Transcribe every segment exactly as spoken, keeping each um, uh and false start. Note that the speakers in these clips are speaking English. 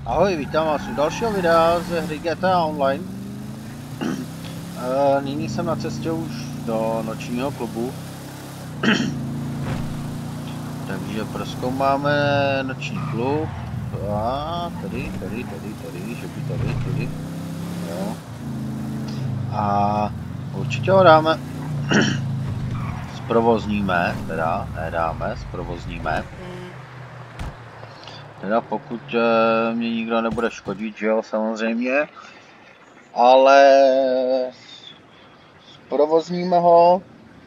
Ahoj, vítám vás u dalšího videa ze hry G T A Online. Nyní jsem na cestě už do nočního klubu. Takže prozkoumáme noční klub. A tady, tady, tady, tady, že by tady, tady. Jo. A určitě ho dáme. Zprovozníme, teda, nedáme, zprovozníme. Teda pokud uh, mě nikdo nebude škodit, že jo, samozřejmě. Ale zprovozníme ho.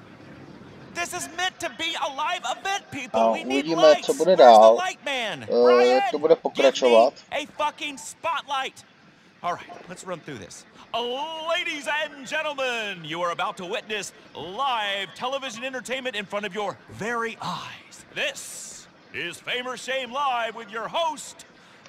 A uvidíme, co bude dál. Uh, to bude pokračovat. All right, let's run through this. Ladies and gentlemen, you are about to witness live television entertainment in front of your very eyes. This is Fame or Shame Live with your host,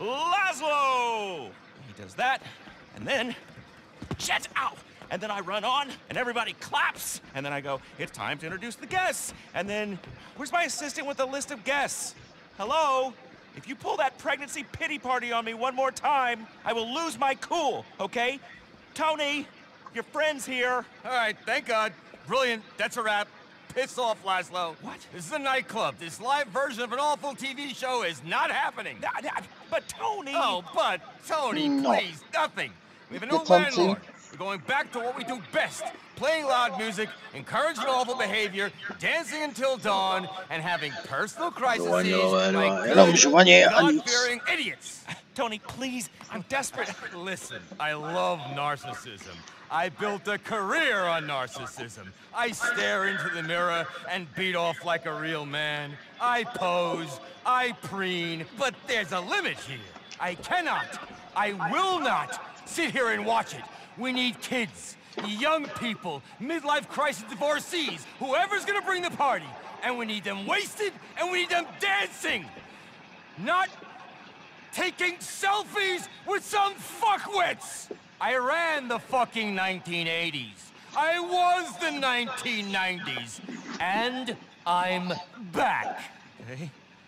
Laszlo. He does that, and then, shut out. And then I run on, and everybody claps. And then I go, it's time to introduce the guests. And then, where's my assistant with the list of guests? Hello? If you pull that pregnancy pity party on me one more time, I will lose my cool, okay? Tony, your friend's here. All right, thank God. Brilliant, that's a wrap. Piss off, Laszlo. What? This is a nightclub. This live version of an awful T V show is not happening. Uh, uh, But Tony... Oh, but, Tony, No. please, nothing. We have a new Get something. landlord. We're going back to what we do best. Playing loud music, encouraging awful behavior, dancing until dawn, and having personal crises like good, God-fearing idiots. Tony, please, I'm desperate. Listen, I love narcissism. I built a career on narcissism. I stare into the mirror and beat off like a real man. I pose, I preen, but there's a limit here. I cannot, I will not sit here and watch it. We need kids, young people, midlife crisis divorcees, whoever's gonna bring the party. And we need them wasted, and we need them dancing. Not taking selfies with some fuckwits. I ran the fucking nineteen eighties. I was the nineteen nineties. And I'm back. Okay.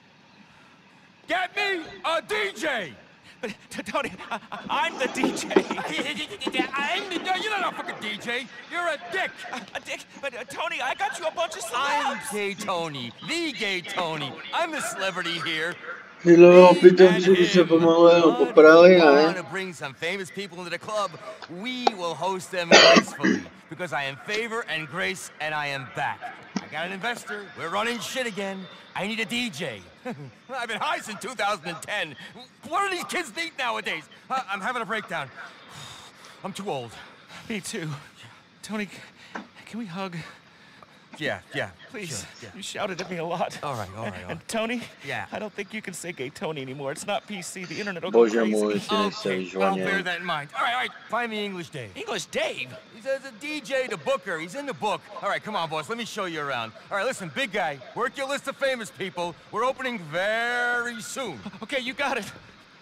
Get me a D J! But, t- Tony, I- I- I'm the D J. I'm the, no, you're not a fucking D J. You're a dick. A dick, but uh, Tony, I got you a bunch of I'm celebs. Gay Tony, the Gay Tony. I'm the celebrity here. Hilo, pitomci se pomalu jenom poprali, I ne? want to bring some famous people into the club. We will host them gracefully because I am favor and grace, and I am back. I got an investor. We're running shit again. I need a D J. I've been high since two thousand ten. What do these kids need nowadays? Uh, I'm having a breakdown. I'm too old. Me too. Tony, can we hug? Yeah, yeah. Please. Sure, yeah. You shouted at me a lot. All right, all right, all right. And Tony, Yeah. I don't think you can say Gay Tony anymore. It's not P C. The internet will go Bože crazy. můj, si nechce Okay, I'll bear vyžvaně. that in mind. All right, all right. Find me English Dave. English Dave? He's a, a D J, the booker. He's in the book. All right, come on, boss. Let me show you around. All right, listen, big guy. Work your list of famous people. We're opening very soon. Okay, you got it.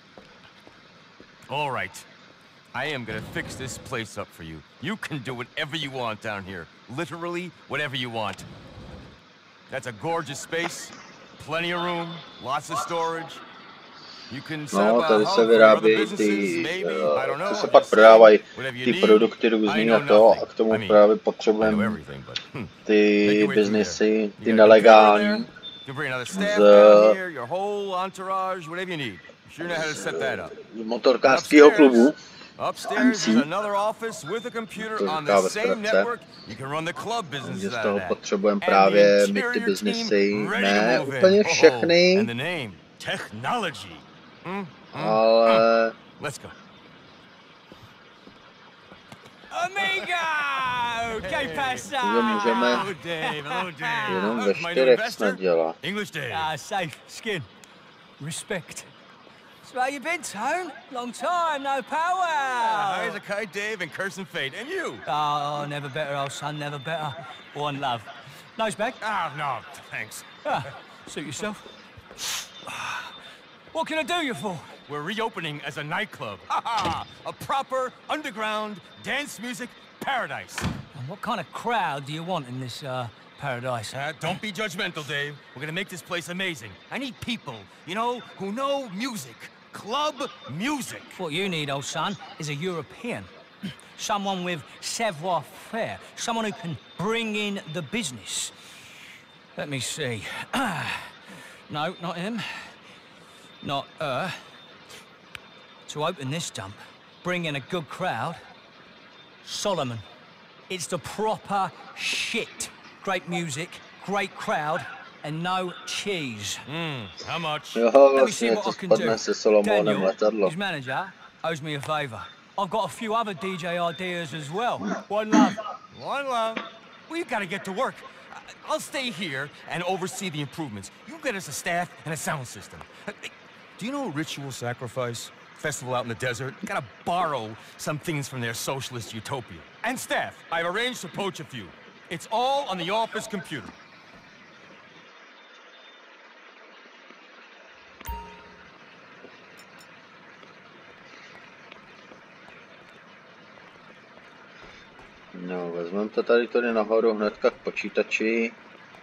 All right. I am gonna fix this place up for you. You can do whatever you want down here. Literally, whatever you want. That's a gorgeous space. Plenty of room. Lots of storage. You can set No, up a tady hub se for other vyrábějí businesses, ty, maybe. I don't uh, know. to se I'm pak just prodávají saying, whatever you ty need. produkty I různý know a to, nothing. a k tomu I mean, právě I know potřebujeme everything, but hm. Make ty your way through biznesy, there. ty You got a computer there? nelegální. You bring another staff z down here, your whole entourage, whatever you need. You sure know how to set that up. motorkářského klubu. Upstairs is M C. another office with a computer To on říká the ve same zkratce. network. You can run the club business Takže z out toho of that. potřebujeme And právě the mít ty interior biznesy, team ready to ne move in. úplně Oh, všechny, and the name, technology. Hmm? Hmm? ale Let's go. Amigo! Que pasa? že můžeme Hello, Dave. Hello, Dave. jenom Uh, ve my new čtyřech investor? snad dělat. English Dave. Ah, safe skin. Respect. So how you been, Tone? Long time, no power. High as a kite, Dave, and cursing fate. And you? Oh, never better, old son, never better. One love. Nose back. Ah, no, thanks. Ah, suit yourself. What can I do you for? We're reopening as a nightclub. A proper underground dance music paradise. And what kind of crowd do you want in this uh, paradise? Uh, don't be judgmental, Dave. We're gonna make this place amazing. I need people, you know, who know music. club music. What you need, old son, is a European. Someone with savoir-faire. Someone who can bring in the business. Let me see. No, not him. Not her. To open this dump, bring in a good crowd. Solomon. It's the proper shit. Great music, great crowd, and no cheese. Hmm, how much? Jo, Let me see vlastně what to I can do. spadne se Solomonem Daniel, letadlo. his manager, owes me a favour. I've got a few other D J ideas as well. One love. One love. We gotta get to work. I- I'll stay here and oversee the improvements. You get us a staff and a sound system. Uh, Do you know Ritual Sacrifice? Festival out in the desert? Gotta borrow some things from their socialist utopia. And staff, I've arranged to poach a few. It's all on the office computer. No, vezmeme to tady tady nahoru hnedka k počítači.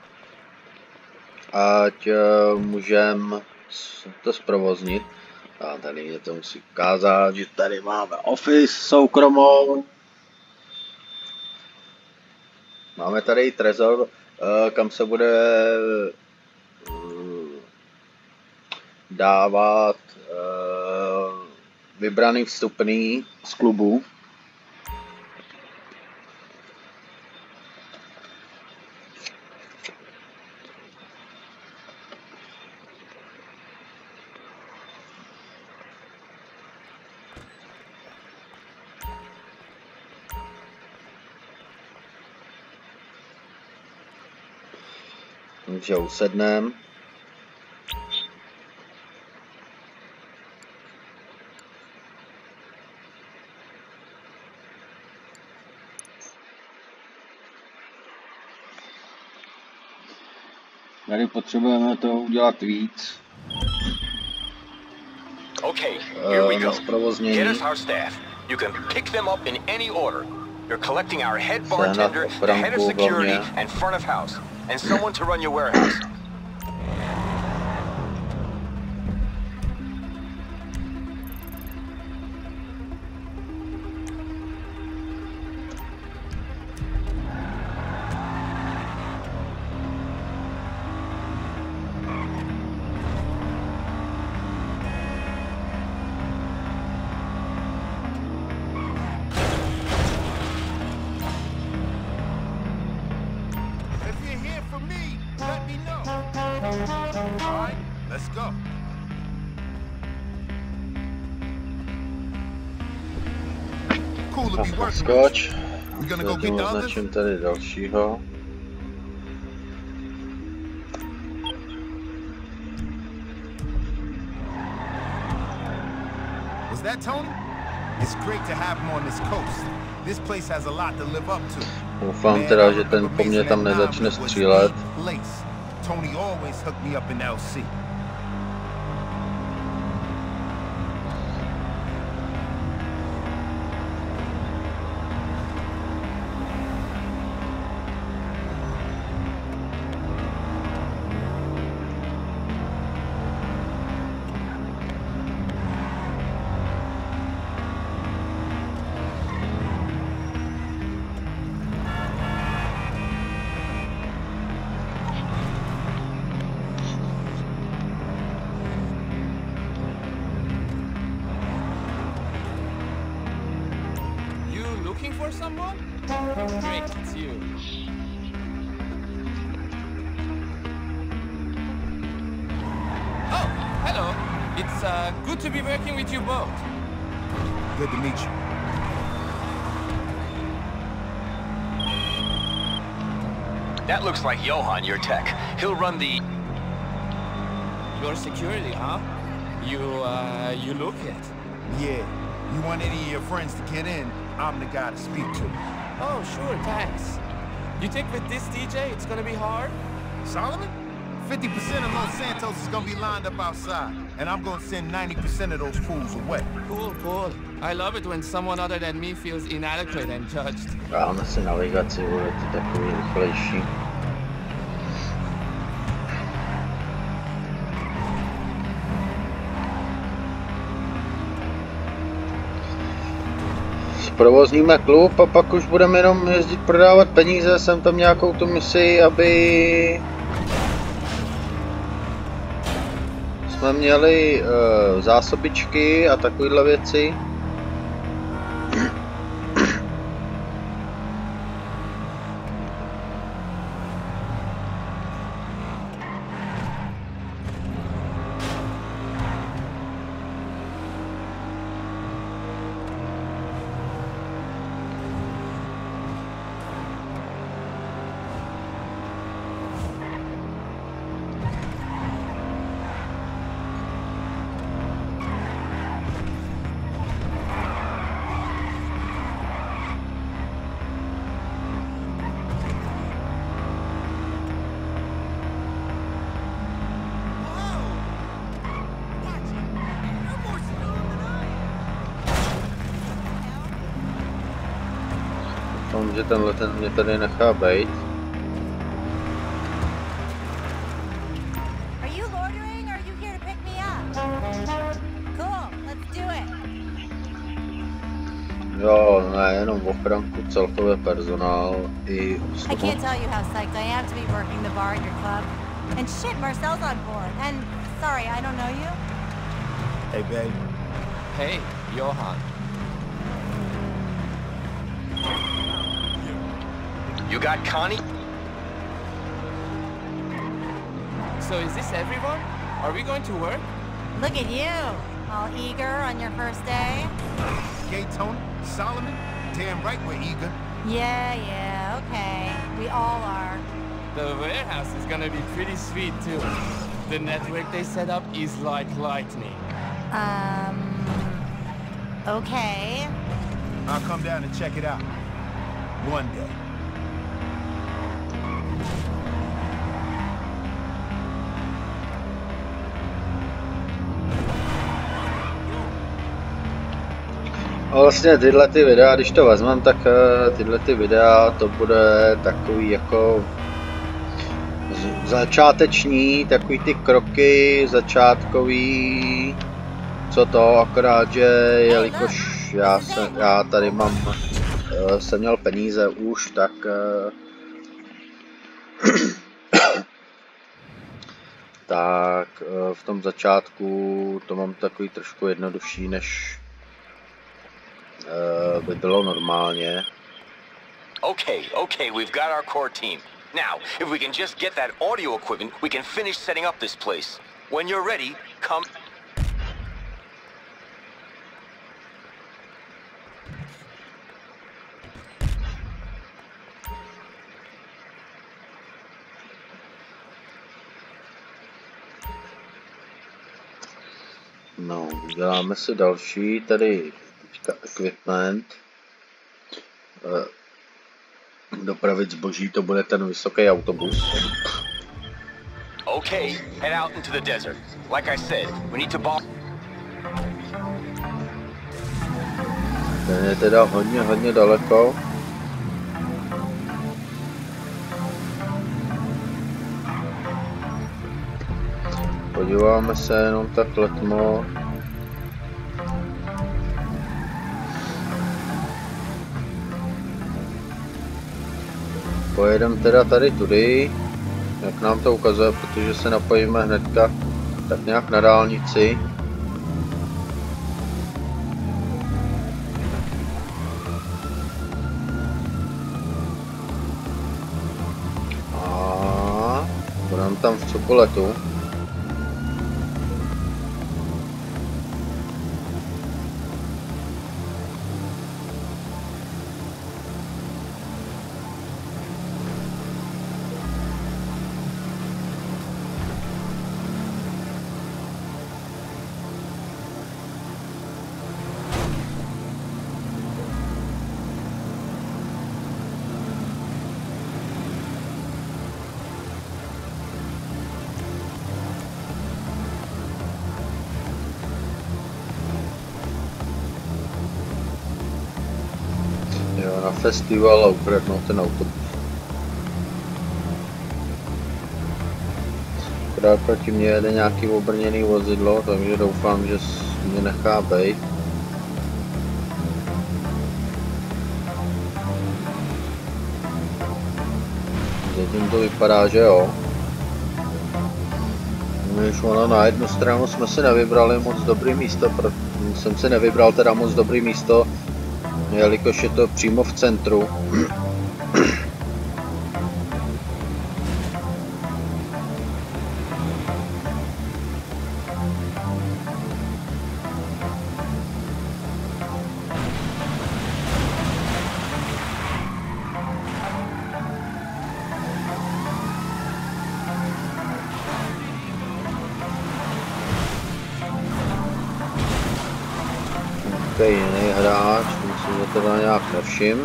Ať uh, můžeme to zprovoznit. A tady mě to musí ukázat, že tady máme office soukromou. Máme tady i trezor, uh, kam se bude uh, dávat uh, vybraný vstupný z klubu. Takže usednem. Tady potřebujeme to udělat víc. Okay, here we Uh, go. na zprovoznění. Get us our staff. You can pick them up in any order. You're collecting our head Sehnat bartender, the head of ochranku security, hlavně. and front of house, and someone to run your warehouse. If you're here for me, let me know. All right, let's go. Cool to be working with Skoč. you. We gonna go get Zatím the others? označím tady dalšího. Was that Tony? It's great to have him on this coast. This place has a lot to live up to. Doufám teda, že ten po mně tam nezačne střílet. Tony always hooked me up in L C. You looking for someone? Great, it's you. Oh, hello. It's uh, good to be working with you both. Good to meet you. That looks like Johan, your tech. He'll run the... Your security, huh? You, uh, you look it. Yeah, you want any of your friends to get in, I'm the guy to speak to. Oh, sure, thanks. You think with this D J it's gonna be hard? Solomon? fifty percent of Los Santos is gonna be lined up outside, and I'm gonna send ninety percent of those fools away. Cool, cool. I love it when someone other than me feels inadequate and judged. Dáme si navigaci, bude to takový rychlejší. Zprovozníme klub a pak už budeme jenom jezdit prodávat peníze, jsem tam nějakou tu misi, aby jsme měli uh, zásobičky a takovéhle věci. Že tenhle ten mě tady nechá bejt. Jo, ne, jenom ochranku, celkově personál i I can't tell you how psyched I am to be working the bar at your club. And shit, Marcel's on board. And sorry, I don't know you. Hey, babe. Hey, Johan. You got Connie? So is this everyone? Are we going to work? Look at you, all eager on your first day. Gay Tony? Solomon? Damn right we're eager. Yeah, yeah, okay. We all are. The warehouse is gonna be pretty sweet too. The network they set up is like lightning. Um, okay. I'll come down and check it out. One day. A vlastně tyhle ty videa, když to vezmem, tak tyhle ty videa to bude takový jako začáteční, takový ty kroky začátkový, co to, akorát, že jelikož já, se, já tady mám, jsem měl peníze už, tak tak v tom začátku to mám takový trošku jednodušší, než Uh, by bylo normálně. Okay, okay, we've got our core team. Now, if we can just get that audio equipment, we can finish setting up this place. When you're ready, come... No, uděláme si další tady equipment. Dopravit zboží, to bude ten vysoký autobus. Okay, head out into the desert. Like I said, we need to bomb. Ten je teda hodně, hodně daleko. Podíváme se jenom tak letmo. Pojedeme teda tady tudy, jak nám to ukazuje, protože se napojíme hnedka tak nějak na dálnici. A budeme tam v Cokoletu. Festival a ukradnout ten autobus. Akorát proti mě jede nějaký obrněný vozidlo, takže doufám, že mě nechá bejt. Zatím to vypadá, že jo. Když ono na jednu stranu jsme si nevybrali moc dobrý místo, jsem si nevybral teda moc dobrý místo, jelikož je to přímo v centru. Jiný hráč, myslím, že teda nějak nevšim.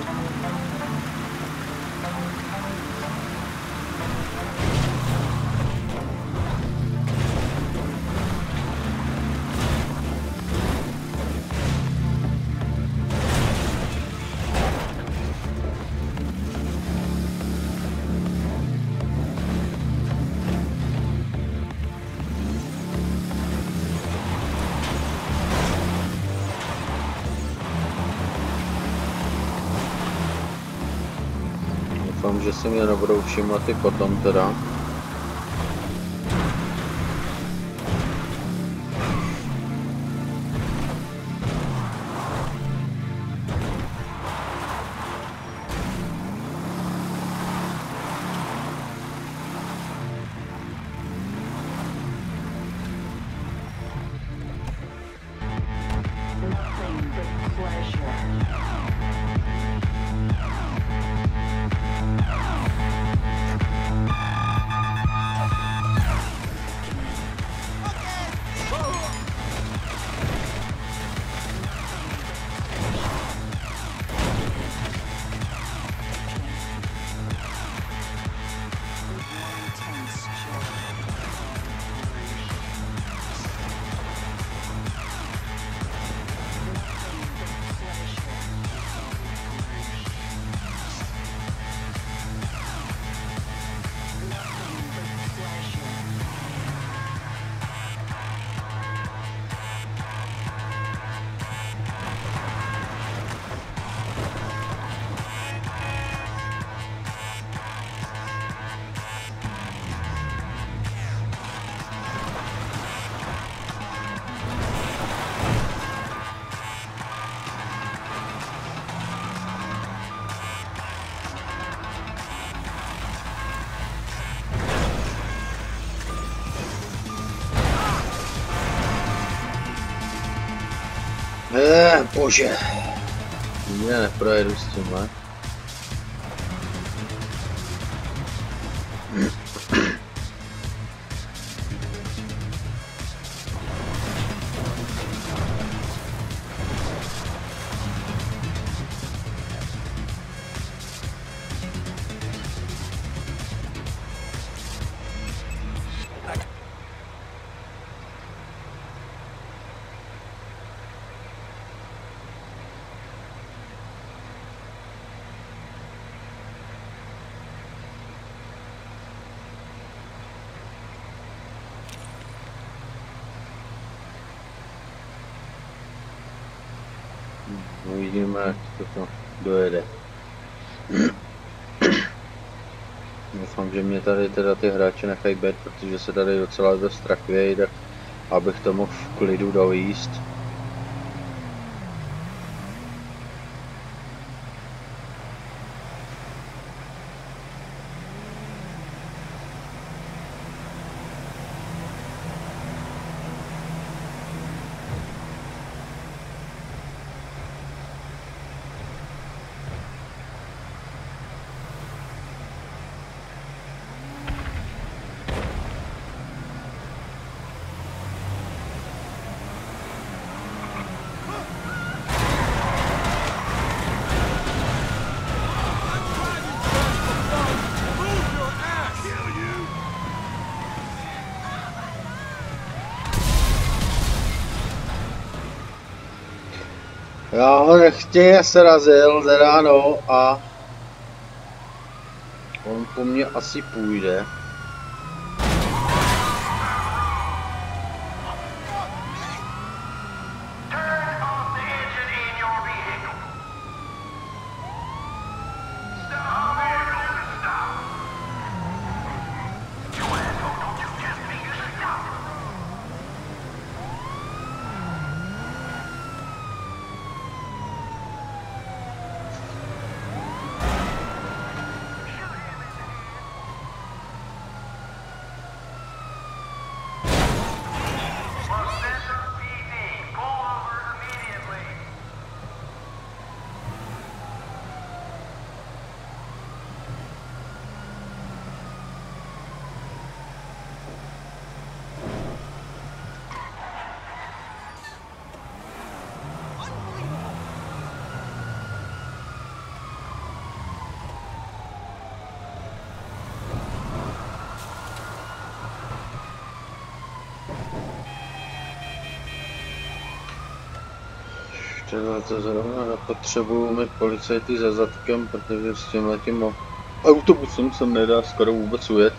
Doufám, že si mě nebudou všimlat i potom teda. Eh, bože. Já neprojedu s tímhle. Uvidíme, jak to dojede. Doufám, že mě tady teda ty hráče nechají být, protože se tady docela dost trakvějí, tak abych to mohl v klidu dovíst. Já ho nechtěně srazil, teda no, a on po mně asi půjde. Třeba to zrovna nepotřebuju mít policajty za zadkem, protože s tímhletím autobusem se nedá skoro vůbec ujet.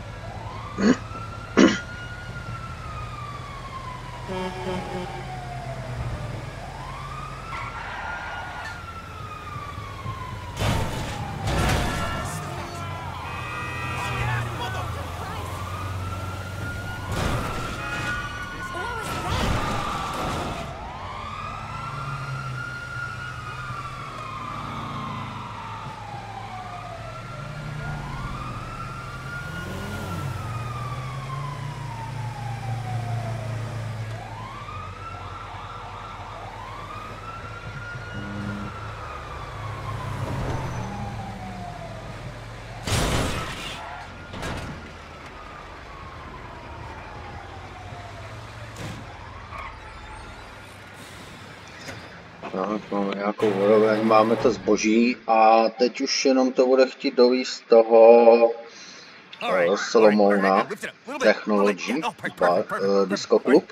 Tak, máme nějakou úroveň, máme to zboží a teď už jenom to bude chtít dovízt toho uh, Solomouna Technology bar, uh, Disco Club.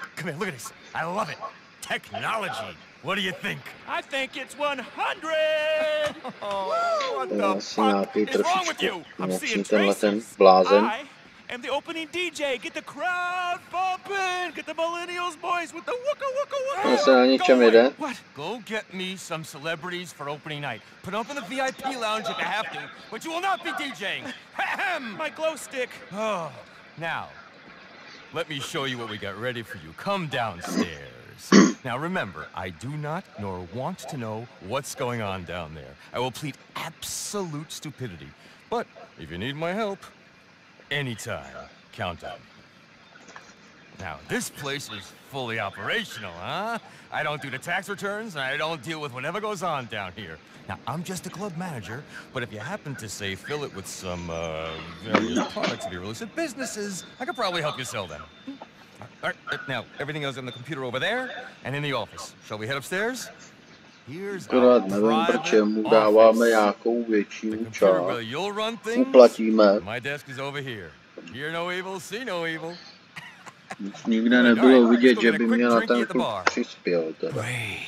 Technology. What do you think? I think it's one hundred! Oh, what To je the asi fuck nějaký is wrong with trošičku you? I'm něčí seeing tenhle ten traces. blázen. I am the opening D J. Get the crowd bumping. Get the millennials boys with the wooka wooka wooka. On se na ničem jede. What? Go get me some celebrities for opening night. Put them up in the V I P lounge if you have to, but you will not be DJing. Ahem. My glow stick. Oh, now, let me show you what we got ready for you. Come downstairs. Now remember, I do not nor want to know what's going on down there. I will plead absolute stupidity. But if you need my help, anytime, count on me. Now, this place is fully operational, huh? I don't do the tax returns, and I don't deal with whatever goes on down here. Now, I'm just a club manager, but if you happen to, say, fill it with some, uh, various products of your illicit businesses, I could probably help you sell them. All right, now, everything else on the computer over there, and in the office. Shall we head upstairs? Here's our Akorát nevím, proč private mu dáváme office. nějakou větší The computer část. where you'll run things. Uplatíme. My desk is over here. Hear no evil, see no evil. Nic nikde nebylo vidět, že by mě na ten klub přispěl teda. Brave.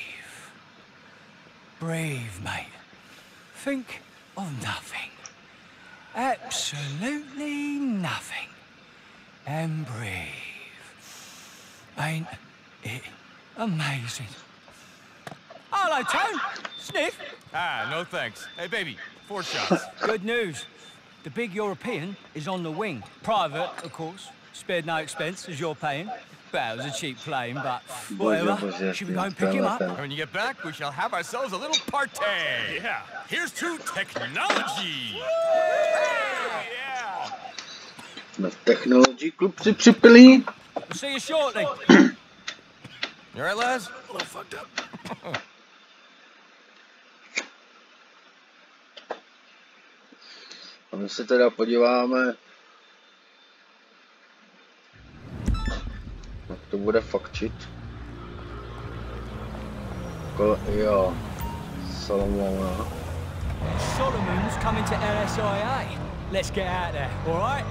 Brave, mate. Think of nothing. Absolutely nothing. And brave. Ain't it amazing? Hello, Tone. Sniff. Ah, no thanks. Hey, baby, four shots. Good news. The big European is on the wing. Private, of course. Spared no expense, as you're paying. Well, it was a cheap plane, but whatever. Should we go and pick him up? And when you get back, we shall have ourselves a little party. Yeah. Here's to technology. Yeah. Na Technology klub si připilí. We'll see you shortly. You all right, lads? A little fucked up. A my se teda podíváme, jak to bude fakčit. Ko, jo, Solomouna. Solomon's coming to L S I A. Let's get out there, all right?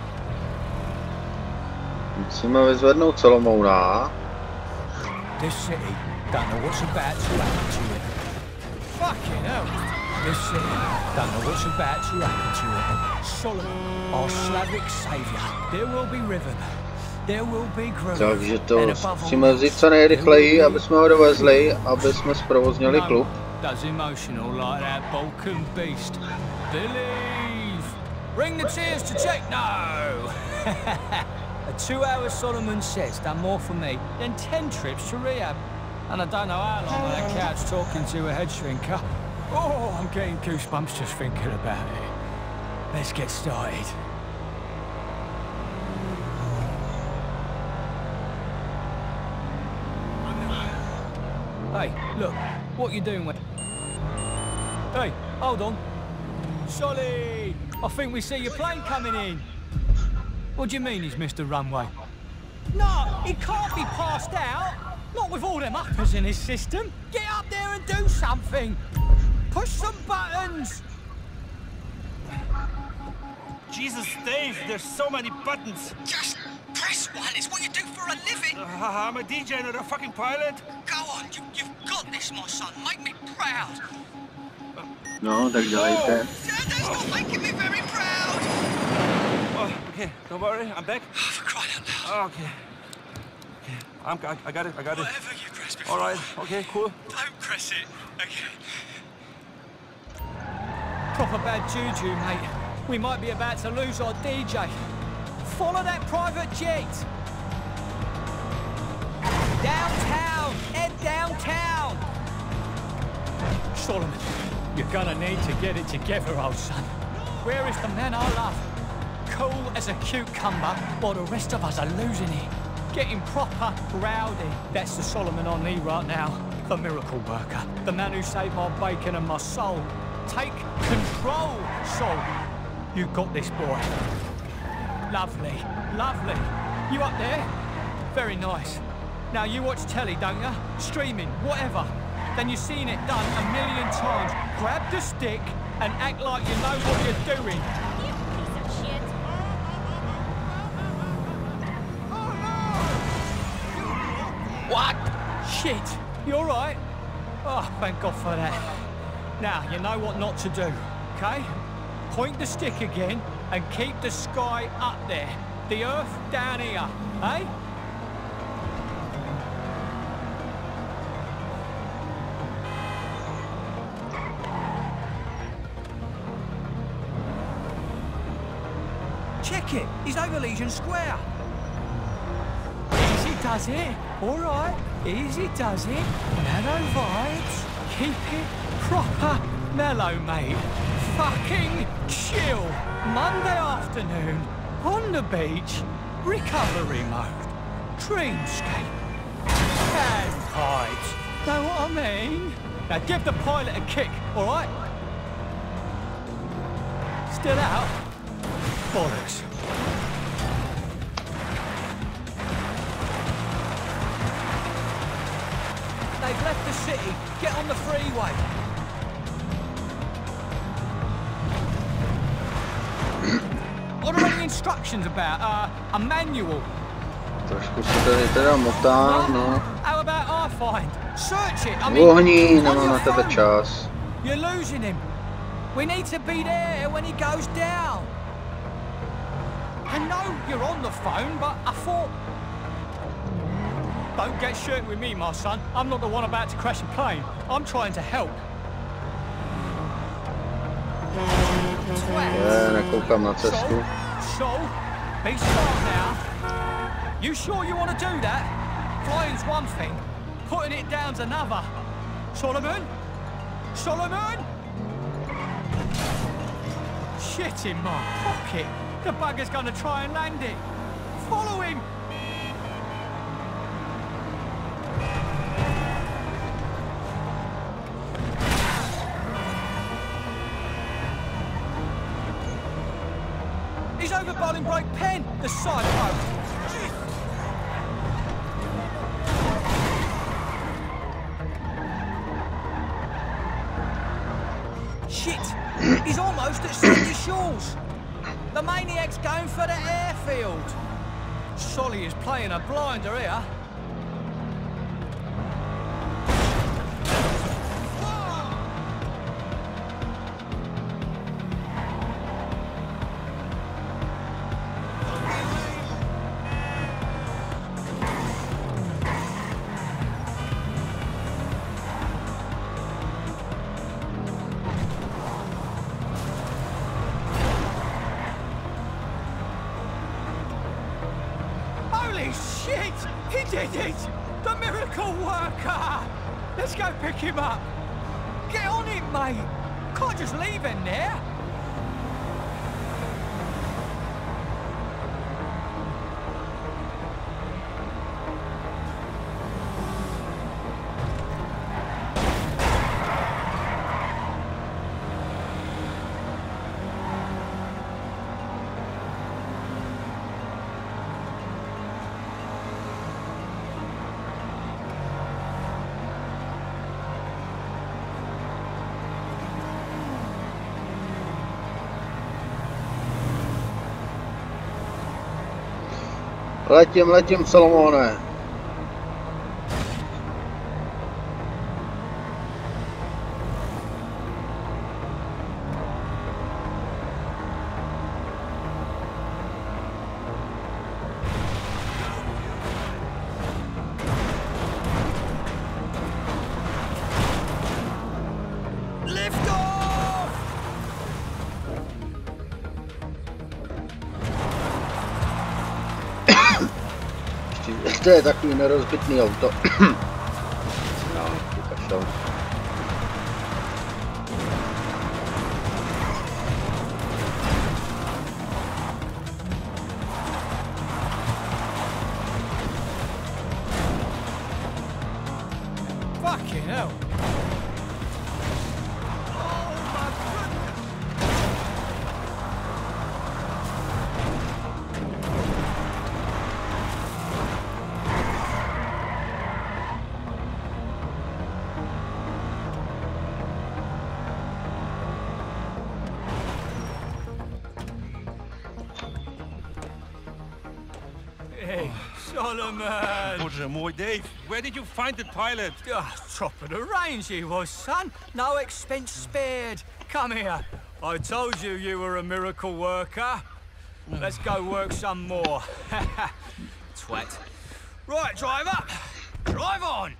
Musíme vyzvednout Solomouna. This city don't know what's about to happen to it. Fucking hell. This city don't know what's about to happen to it. Solomon, our Slavic saviour. There will be rhythm. There will be groove. Takže to musíme vzít co nejrychleji, aby jsme ho dovezli, aby jsme zprovoznili klub. Does emotional like that Balkan beast. Believe. Bring the tears to check. No. A two-hour Solomon set's done more for me than ten trips to rehab. And I don't know how long on that couch talking to a head shrinker. Oh, I'm getting goosebumps just thinking about it. Let's get started. Hey, look, what you doing with... Hey, hold on. Solly! I think we see your plane coming in. What do you mean he's missed the runway? No, he can't be passed out. Not with all them uppers in his system. Get up there and do something. Push some buttons. Jesus, Dave, there's so many buttons. Just press one. It's what you do for a living. Uh, I'm a D J, not a fucking pilot. Go on, you, you've got this, my son. Make me proud. No, tak dělejte. That's not making me very proud. Oh, okay, don't worry, I'm back. Oh, for crying out loud. Oh, okay. Okay, I'm, I, I got it, I got it. Whatever you press before. All right, okay, cool. Don't press it again. Proper bad juju, mate. We might be about to lose our D J. Follow that private jet. Downtown. Head downtown. Solomon, you're gonna need to get it together, old son. Where is the man I love? Cool as a cucumber, while the rest of us are losing it. Getting proper rowdy. That's the Solomon I need right now. The miracle worker. The man who saved my bacon and my soul. Take control, Sol. You got this, boy. Lovely, lovely. You up there? Very nice. Now you watch telly, don't you? Streaming, whatever. Then you've seen it done a million times. Grab the stick and act like you know what you're doing. You piece of shit. What? Shit. You all right? Oh, thank God for that. Now, you know what not to do, okay? Point the stick again and keep the sky up there. The earth down here, eh? Check it. He's over Legion Square. Easy does it. All right. Easy does it. Mellow vibes. Keep it proper mellow, mate. Fucking chill. Monday afternoon. On the beach. Recovery mode. Dreamscape. And vibes. Know what I mean? Now give the pilot a kick, all right? Still out? Bollocks. They've left the city. Get on the freeway. What are any instructions about? Uh, a manual? Trošku se tady teda motá, no. How about our find? Search it. I mean, Vohni, on nemám your na tebe phone. čas. You're losing him. We need to be there when he goes down. I know you're on the phone, but I thought... Don't get shirty with me, my son. I'm not the one about to crash a plane. I'm trying to help. Je, nekoukám na cestu. So, so, be smart now. You sure you want to do that? Flying's one thing, putting it down's another. Solomon? Solomon? Shit in my pocket. The bugger's gonna try and land it. Follow him! He's over Bolingbroke Pen, the side road. Shit! He's almost at Sandy Shores. The maniac's going for the airfield. Solly is playing a blinder here. Shit! He did it! The miracle worker! Let's go pick him up. Get on it, mate. Can't just leave him there. Letím, letím, Salomone. To je takový nerozbitný auto. No, vykašlou. Fucking hell. Hey, Solomon! Bоже мой, Dave, where did you find the pilot? Oh, top of the range he was, son. No expense spared. Come here. I told you you were a miracle worker. Let's go work some more. Twat. Right, driver. Drive on.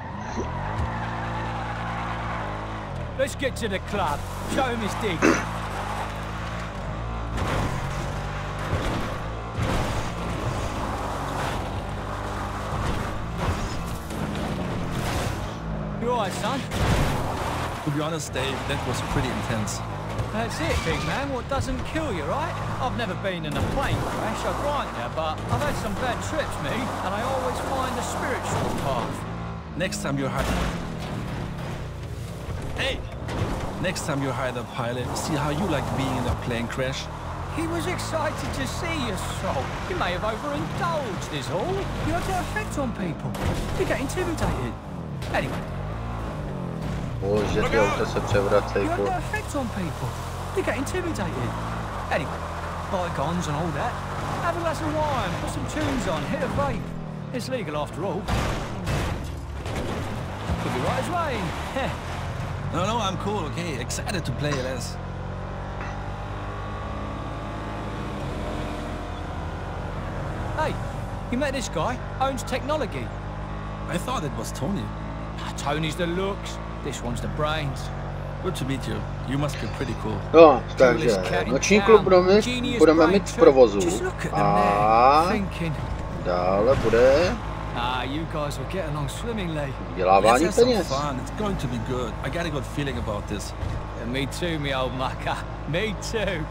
Let's get to the club. Show him his dig. You all right, son? To be honest, Dave, that was pretty intense. That's it, big man. What doesn't kill you, right? I've never been in a plane crash, I grant you, but I've had some bad trips, me, and I always find the spiritual path. Next time you hire... Hey! Next time you hire the pilot, see how you like being in a plane crash. He was excited to see you, Sol. You may have overindulged, is all. You have that effect on people. You get intimidated. Anyway. Bože, ty auta se převracej, You have po... that effect on people. You get intimidated. Anyway, bygones and all that. Have a glass of wine, put some tunes on, hit a vape. It's legal after all. Could be right as rain. No, no, I'm cool, okay? Excited to play L S. Hey, you met this guy? Owns technology. I thought it was Tony. Ah, Tony's the looks. This one's the brains. Good to meet you. You must be pretty cool. No, takže noční klub budeme, budeme mít v provozu a dále bude Ah, you guys will get along swimmingly. vydělávání peněz. Fun. It's going to be good. I got a good feeling about this. Yeah, me too, me old mucker. Me too.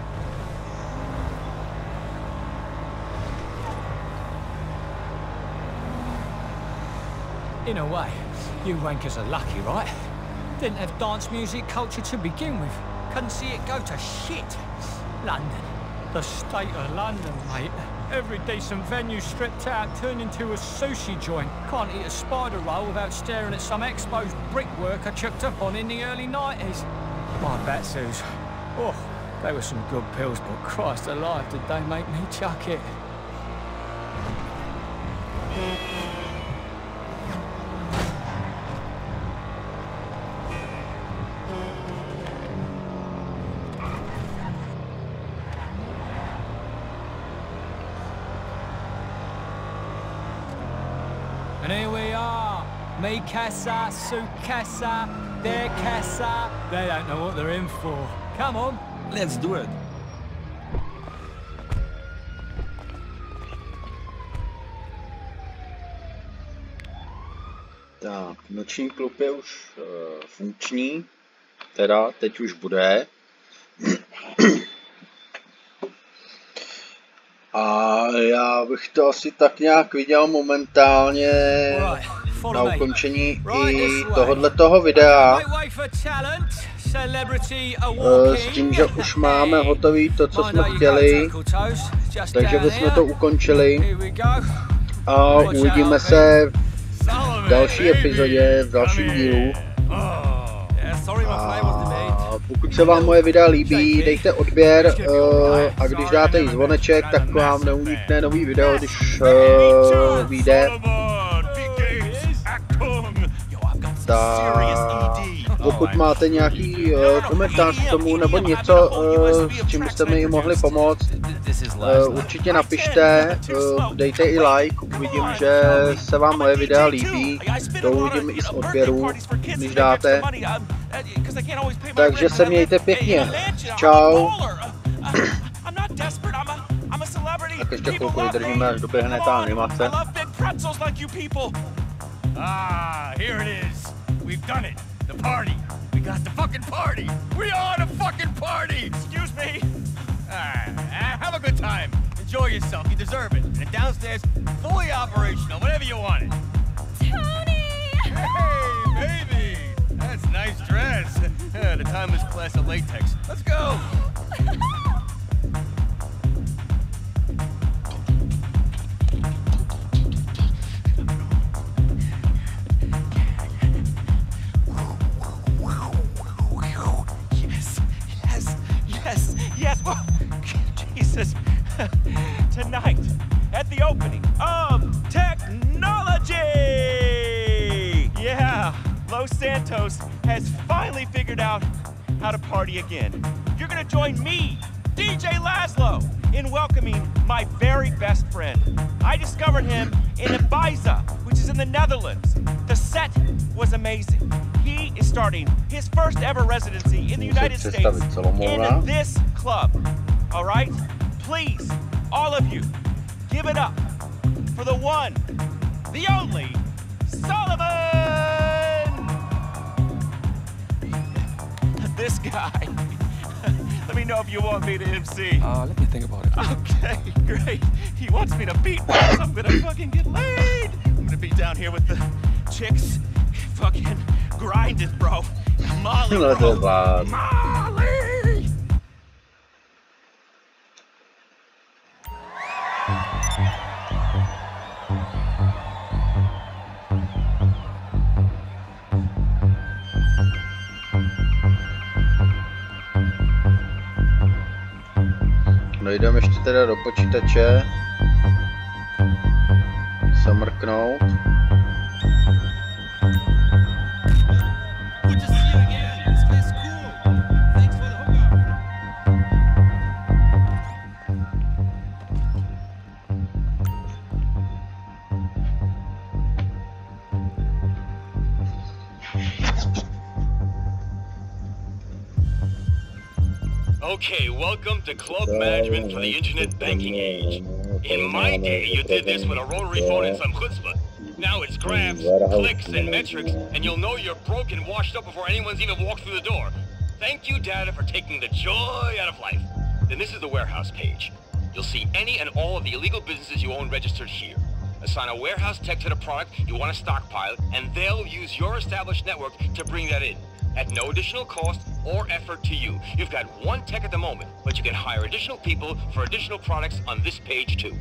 In a way, you wankers are lucky, right? Didn't have dance music culture to begin with. Couldn't see it go to shit. London. The state of London, mate. Every decent venue stripped out, turned into a sushi joint. Can't eat a spider roll without staring at some exposed brickwork I chucked up on in the early nineties. My Batsus. Oh, they were some good pills, but Christ alive, did they make me chuck it. And here we are. Me casa, su casa, their casa. They don't know what they're in for. Come on. Let's do it. Tak, noční klub je už uh, funkční, teda teď už bude. A já bych to asi tak nějak viděl momentálně na ukončení i tohohle toho videa. S tím, že už máme hotový to, co jsme chtěli, takže bychom to ukončili. A uvidíme se v další epizodě, v dalším dílu. A pokud se vám moje videa líbí, dejte odběr a když dáte i zvoneček, tak vám neunikne nový video, když vyjde. Tak pokud máte nějaký komentář k tomu nebo něco, s čím byste mi mohli pomoct, určitě napište, dejte i like, uvidím, že se vám moje videa líbí, to uvidím i z odběrů, když dáte. Takže se mějte pěkně, čau. Tak ještě chvilku vydržíme, až doběhne ta animace. Ah, here it is. We've done it. The party. We got the fucking party. We are the fucking party. Excuse me. Ah, have a good time. Enjoy yourself. You deserve it. And downstairs, fully operational. Whenever you want it. Tony! Hey, baby. That's a nice dress. The timeless class of latex. Let's go. Yes, well, Jesus, tonight at the opening of Technology! Yeah, Los Santos has finally figured out how to party again. You're gonna join me, D J Laszlo, in welcoming my very best friend. I discovered him in Ibiza, which is in the Netherlands. The set was amazing. He is starting his first ever residency in the United States in this club. All right? Please, all of you, give it up for the one, the only, Sullivan! This guy. Let me know if you want me to M C. Uh, let me think about it. Okay, great. He wants me to beat once. I'm gonna fucking get laid. I'm gonna be down here with the chicks. Fucking grind it, bro. Molly, bro. Molly! Dojdeme ještě teda do počítače. Se mrknout. Okay, welcome to club management for the internet banking age. In my day, you did this with a rotary phone and some chutzpah. Now it's grabs, clicks, and metrics, and you'll know you're broke and washed up before anyone's even walked through the door. Thank you, data, for taking the joy out of life. Then this is the warehouse page. You'll see any and all of the illegal businesses you own registered here. Assign a warehouse tech to the product you want to stockpile, and they'll use your established network to bring that in. At no additional cost or effort to you. You've got one tech at the moment, but you can hire additional people for additional products on this page too.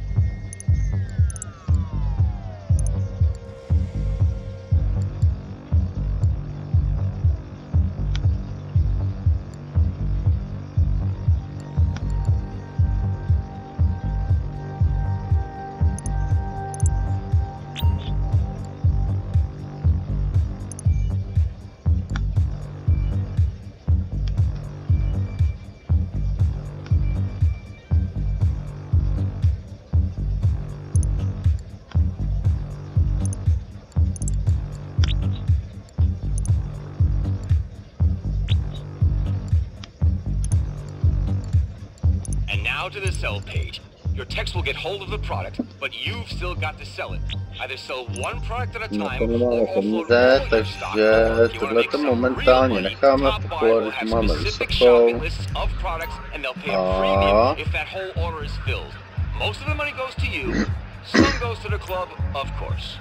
Now to the sell page. Your techs will get hold of the product, but you've still got to sell it. Either sell one product at a time or offload all your stock. You want to make some real money, top buyer will have specific shopping lists of products and they'll pay a premium if that whole order is filled. Most of the money goes to you, some goes to the club, of course.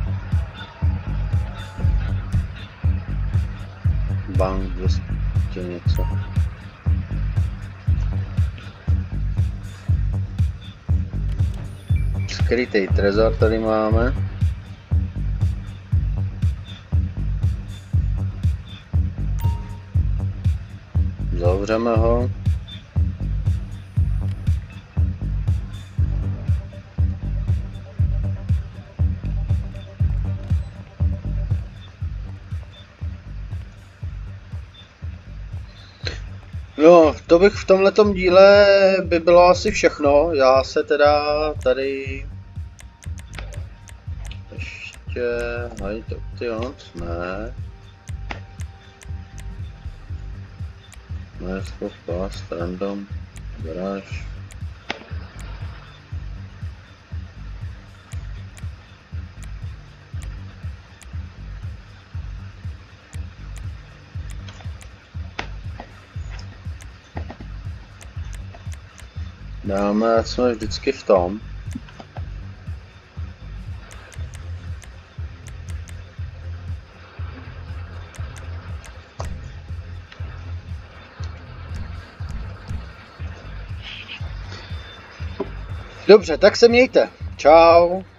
Bank prostě něco. Skrytý trezor tady máme. zavřeme ho. No, to bych v tomhletom díle by bylo asi všechno. Já se teda tady ještě hide options, ne. Ne, stop fast, random, garage. Dáme, jsme vždycky v tom. Dobře, tak se mějte. Čau.